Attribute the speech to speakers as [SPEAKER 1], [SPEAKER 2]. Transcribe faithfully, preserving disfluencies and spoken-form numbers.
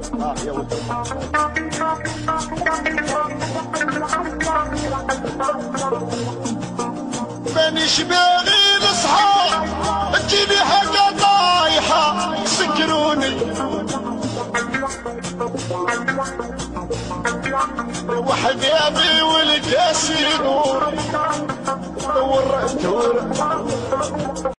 [SPEAKER 1] اه يا ولد مانيش باغي نصحى تجيني حاجة طايحة سكروني وحبيبي والكاس يدور دور دور